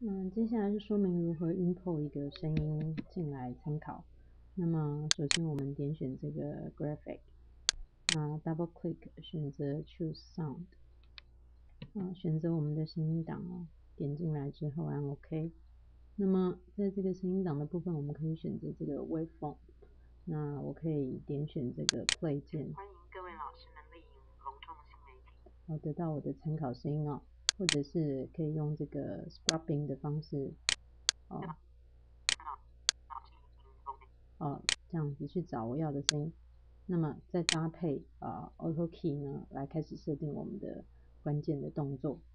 接下来是说明如何 import 一个声音进来参考。那么首先我们点选这个 graphic， double click 选择 choose sound， 选择我们的声音档点进来之后按 OK。那么在这个声音档的部分，我们可以选择这个 waveform， 那我可以点选这个 play 键， 欢迎各位老师们莅临隆重新媒体， 得到我的参考声音或者是可以用这个 scrubbing 的方式这样子去找我要的声音。那么再搭配auto key 呢，来开始设定我们的关键的动作。